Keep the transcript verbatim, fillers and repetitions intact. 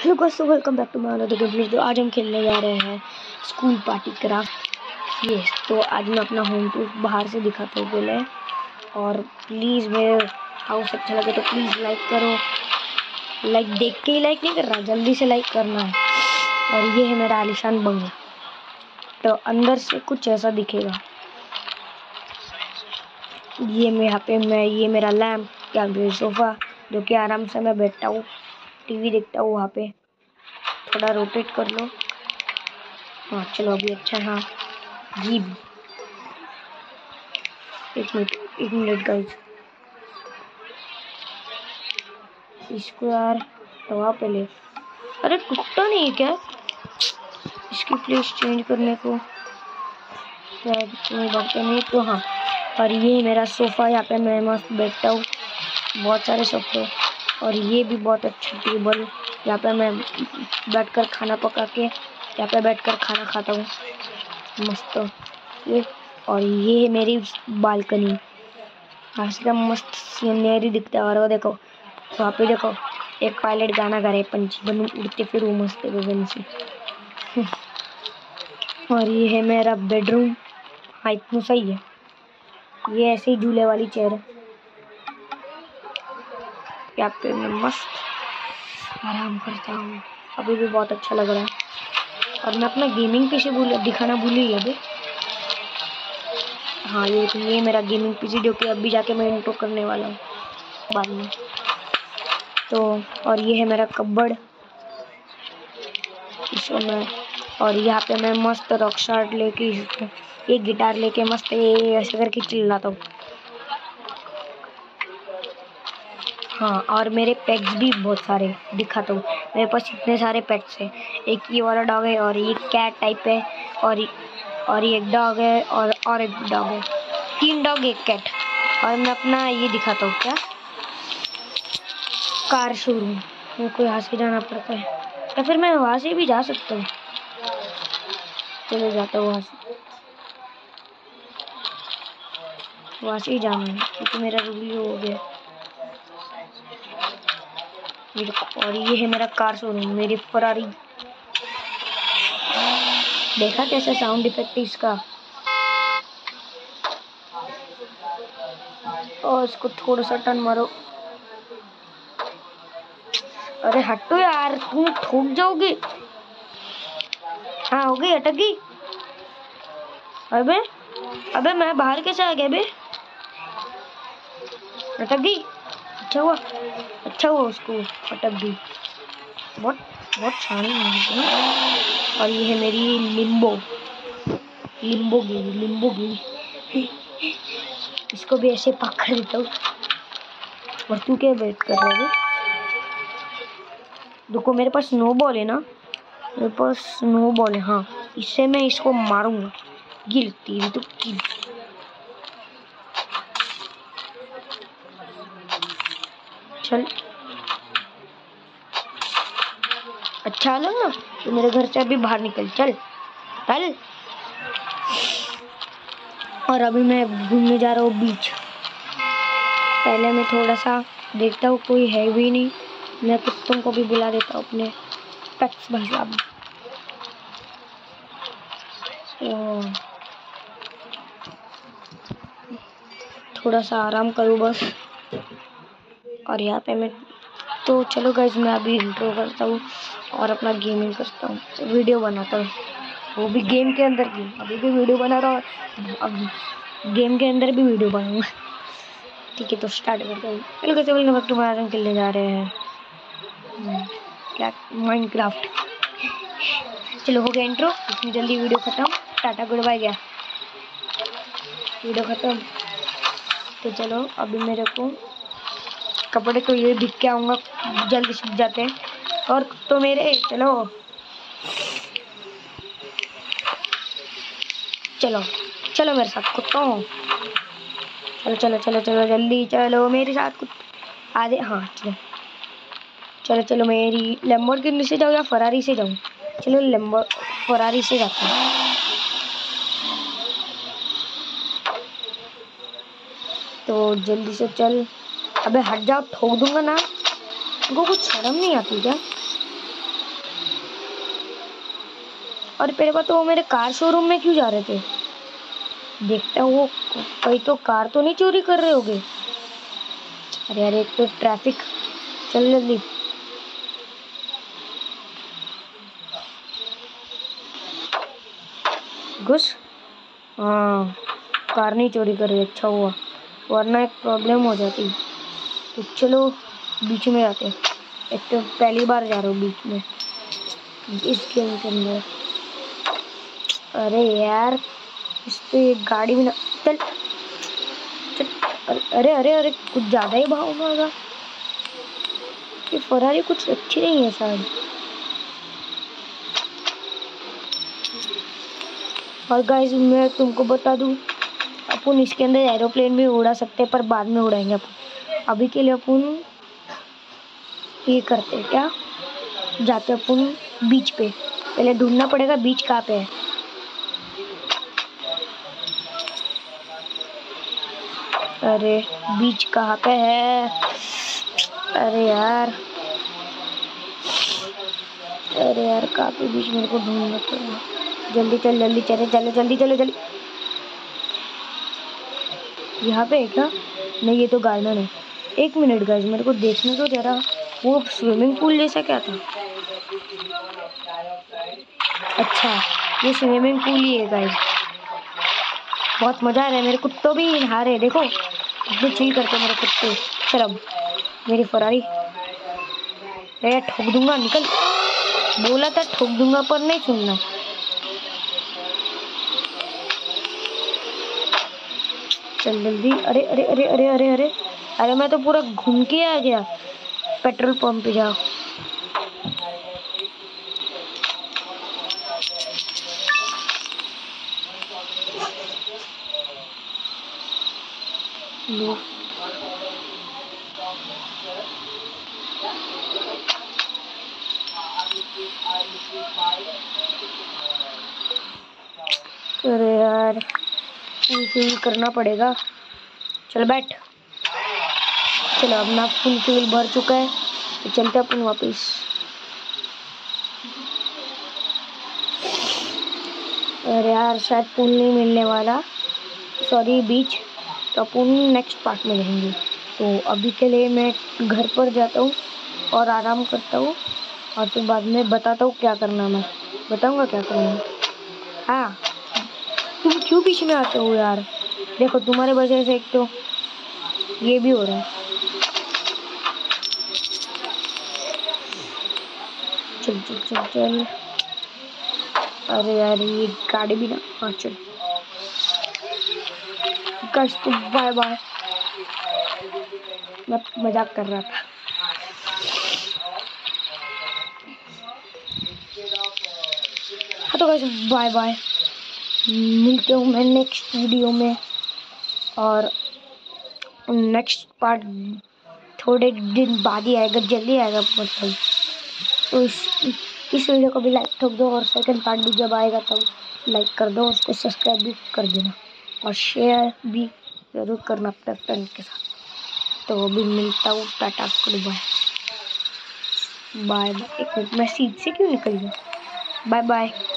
Hello guys, welcome back to my another game play. तो आज हम खेलने जा रहे हैं स्कूल पार्टी क्राफ्ट। ये तो आज मैं अपना होम टूर बाहर से दिखाता हूँ पहले। और प्लीज़ मेरे हाउस अच्छा लगे तो प्लीज़ लाइक करो। लाइक देख के ही लाइक नहीं कर रहा, जल्दी से लाइक करना है। और ये है मेरा आलीशान बंगला। तो अंदर से कुछ ऐसा दिखेगा। ये मैं यहाँ पे मैं ये मेरा लैम्प, क्या सोफ़ा, जो कि आराम से मैं बैठता हूँ, टीवी देखता हूँ। वहाँ पे थोड़ा रोटेट कर लो। हाँ चलो अभी अच्छा है। हाँ जी, एक मिनट एक मिनट गाइस, इसको यार दवा पे ले। अरे टूटता नहीं है क्या? इसकी प्लेस चेंज करने को शायद कोई बात नहीं। तो हाँ, और ये मेरा सोफ़ा, यहाँ पे मैं मस्त बैठता हूँ। बहुत सारे सोफे, और ये भी बहुत अच्छा टेबल, यहाँ पे मैं बैठकर खाना पका के यहाँ पे बैठकर खाना खाता हूँ मस्त। ये और ये है मेरी बालकनी। यहाँ से मस्त सीनरी दिखता है। और वो देखो वहाँ पे देखो, एक पायलट गाना गा रहे, पंछी बन उड़ते फिर वो मस्त गगन से। और ये है मेरा बेडरूम। हाँ इतना सही है। ये ऐसे ही झूले वाली चेयर है, यहाँ पे मैं मस्त आराम करता हूँ। अभी भी बहुत अच्छा लग रहा है। और मैं अपना गेमिंग पीसी भूल दिखाना भूल ही अभी। हाँ ये तो ये मेरा गेमिंग पीसी, जो कि अभी जाके मैं इंट्रो करने वाला हूँ बाद में। तो और ये है मेरा कबर्ड, इसको मैं, और यहाँ पे मैं मस्त रॉक शॉट लेके एक गिटार लेके मस्त ये ऐसे करके चिल्लाता हूँ। हाँ और मेरे पेट्स भी बहुत सारे दिखाता हूँ। मेरे पास इतने सारे पेट्स हैं। एक ये वाला डॉग है, और ये कैट टाइप है, और और ये एक डॉग है, और और एक डॉग है। तीन डॉग एक कैट। और मैं अपना ये दिखाता हूँ, क्या कार शोरूम। मेरे को यहाँ से जाना पड़ता है, या फिर मैं वहाँ से भी जा सकता हूँ। चलो जाता हूँ वहाँ से, वहाँ से ही जाना है क्योंकि मेरा रूल हो गया। और ये है मेरा कार शोरूम, मेरी फरारी। देखा कैसे साउंड इफेक्ट इसका। और इसको थोड़ा सा टर्न मारो। अरे हटो यार, तुम ठोक जाओगे। हाँ हो गई, अटक गई। अबे अबे मैं बाहर कैसे आ गया बे? अटक गई। अच्छा हुआ अच्छा हुआ उसको अटक गई। बहुत बहुत शानी है। और ये है मेरी लिम्बो लिम्बो गिरी लिम्बो गिरी इसको भी ऐसे पकड़ देता हूँ। और तू क्या वेट कर रहा है? देखो मेरे पास स्नो बॉल है ना, मेरे पास स्नो बॉल है। हाँ इससे मैं इसको मारूंगा। गिरती है तो गिर। चल अच्छा लगा तो मेरे घर से अभी बाहर निकल, चल चल। और अभी मैं घूमने जा रहा हूँ बीच। पहले मैं थोड़ा सा देखता हूँ कोई है भी नहीं, मैं कुत्तों को भी बुला देता हूँ अपने पेट्स भाई साहब। थोड़ा सा आराम करूँ बस। और यहाँ पे मैं तो चलो गाइस, मैं अभी इंट्रो करता हूँ और अपना गेमिंग करता हूँ, वीडियो बनाता हूँ, वो भी गेम के अंदर की। अभी भी वीडियो बना रहा हूँ, अब गेम के अंदर भी वीडियो बनाऊँगा। ठीक है तो स्टार्ट करते हैं। चलो कैसे welcome back to my channel. खेलने जा रहे हैं क्या, माइनक्राफ्ट। चलो हो गया इंट्रो, इतनी जल्दी वीडियो खत्म। टाटा गुड बाय, गया वीडियो खत्म। तो चलो अभी मेरे को कपड़े तो ये दिख के आऊँगा, जल्दी सूख जाते हैं। और तो मेरे चलो चलो चलो मेरे साथ कुत्तों, चलो चलो चलो चलो जल्दी चलो मेरे साथ कुछ आधे। हाँ चलो चलो चलो मेरी लैम्बोर्गिनी से जाऊँ या फरारी से जाऊँ? चलो लैम्बो फरारी से जाते हैं। तो जल्दी से चल। अबे हट जाओ, ठोक दूंगा ना। उनको कुछ शर्म नहीं आती क्या? और पहले बात तो वो मेरे कार शोरूम में क्यों जा रहे थे? देखता हूँ वो कहीं तो कार तो नहीं चोरी कर रहे होगे। अरे यार एक तो ट्रैफिक, चल जल्दी। घुस। हाँ, कार नहीं चोरी कर रही, अच्छा हुआ, वरना एक प्रॉब्लम हो जाती। तो चलो बीच में आते हैं। एक तो पहली बार जा रहा हूँ बीच में इस गेम के अंदर। अरे यार इस पे गाड़ी भी ना, चल चल। अरे अरे अरे कुछ ज़्यादा ही भाव मांगा। ये फरारी कुछ अच्छी नहीं है शायद। और गाइस मैं तुमको बता दूं, अपन इसके अंदर एरोप्लेन भी उड़ा सकते हैं, पर बाद में उड़ाएंगे अपन। अभी के लिए अपन ये करते हैं, क्या जाते अपन बीच पे। पहले ढूंढना पड़ेगा बीच कहाँ पे है। अरे बीच कहाँ पे है? अरे यार अरे यार काफी बीच मेरे को ढूंढना पड़ेगा। जल्दी चल जल्दी चले चलो जल्दी चलो जल्दी। यहाँ पे है क्या? नहीं ये तो गार्डन है। एक मिनट गाइस मेरे को देखने तो जरा, वो स्विमिंग पूल जैसा क्या था? अच्छा ये स्विमिंग पूल ही है गाइस। बहुत मजा आ रहा है, मेरे कुत्तों भी नहा रहे, देखो इतने चिल करते मेरे कुत्ते। चल अब मेरी फरारी, अरे ठोक दूंगा, निकल। बोला था ठोक दूंगा पर नहीं सुनना। चल जल्दी। अरे अरे अरे अरे अरे अरे अरे मैं तो पूरा घूम के आ गया पेट्रोल पंप पे। जाओ लो। अरे यार फुल फिल करना पड़ेगा। चल बैठ। चलो अपना फुल फिल भर चुका है, तो चलते अपन वापस। अरे यार शायद पुल नहीं मिलने वाला, सॉरी बीच। तो अपन नेक्स्ट पार्ट में रहेंगे। तो अभी के लिए मैं घर पर जाता हूँ और आराम करता हूँ, और फिर बाद में बताता हूँ क्या करना, मैं बताऊँगा क्या करना। हाँ तुम क्यों पीछे में आते हो यार? देखो तुम्हारे वजह से एक तो ये भी हो रहा है। चल चल चल चल। अरे यार ये गाड़ी भी ना, हाँ चल। गाइस तो बाय बाय, मैं मजाक कर रहा था। हाँ तो गाइस बाय बाय, मिलते हूँ मैं नेक्स्ट वीडियो में। और नेक्स्ट पार्ट थोड़े दिन बाद ही आएगा, जल्दी आएगा मतलब। तो इस इस वीडियो को भी लाइक ठोक दो, और सेकंड पार्ट भी जब आएगा तब लाइक कर दो, उसको सब्सक्राइब भी कर देना, और शेयर भी ज़रूर करना अपने फ्रेंड के साथ। तो अभी मिलता हूँ, tata good bye bye bye. एक मिनट मैं सीट से क्यों निकल गया? Bye bye.